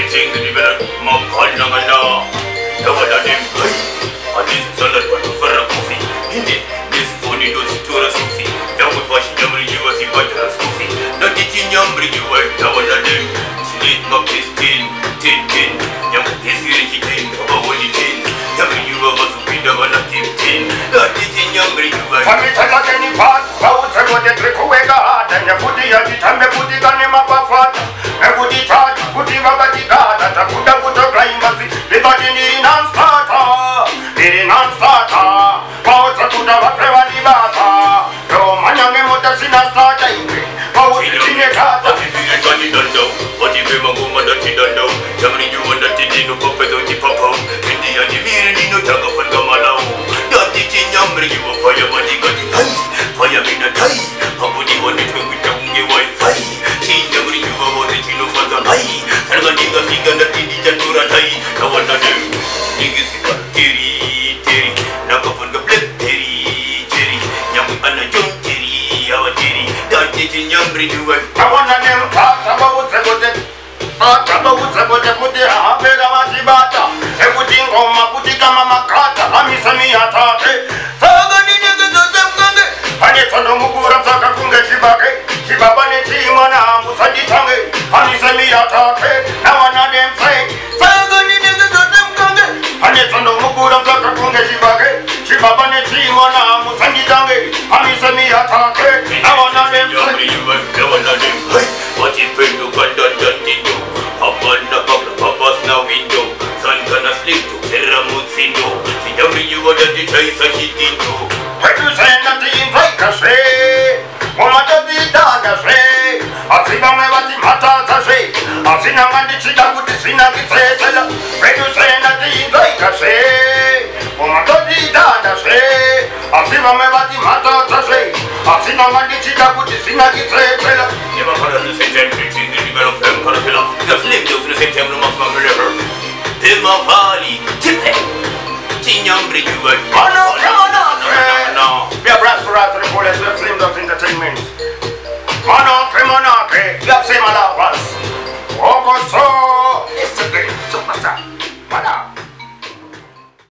preaching the develop Mokana. The one of them, I did solid for a coffee. Indeed, this phony does to a Sophie. That would watch number you as you got a Sophie. Not teaching number you were the one of them. Sleep up his tin. Young history tin, about what you tin. You were to be the one of him tin. Not teaching number you were. Family any part, I would say what they trick away God, and you put the time they put it on him up a fat. I put it charge, put him up at the God, and I put a crime as the body in non-starter. Non-starter, powers are good of a private bata. No man, young and what does in a starter? How would you think it hard? What if you got it done though? What if you want that you don't know? Somebody you want that you didn't pop it on the pop out. And the enemy no talk of a gamala. Don't teach in your bring you a fire, but you got it high. Fire in a tie. How would you want it to be down your Wi-Fi? See, you bring you over the chino for the high. And when you got that you didn't do a tie. I want to do. You get it. I want them talk about the good. Talk about the good. Put the Abela Matibata. Everything on my Putikama Makata. I'm missing me at all. So I'm going to do them. And it's on the Mukura Sakakunga Shibake. Shibabane Timana Musadi Tange. I'm missing me at all. Now one of them say, so I'm going to do them. And it's on the Mukura Sakakunga Shibake. Shibabane Timana Musadi Tange. I'm missing me at all. Now one of them say, what if you do continue? Up on the Papa's now window. Son gonna sleep to Terramuzindo. The W or the choice of Hitino. When you say nothing like a say, what does it done a say? I think I'm a Matimata say. I think I'm a Chita with the Sinaki say. When you say nothing like a say, what does it done a say? I think I'm a Matimata say. I think I'm a Chita with the Sinaki say. Never heard of the same time preaching the develop them Colorfilla. The Slimdoggz in the same time amongst my river. Pima Valley, Tipe. Tinyam bring you back. Oh no. We are brass for us to report as Slimdoggz Entertainment. Oh no.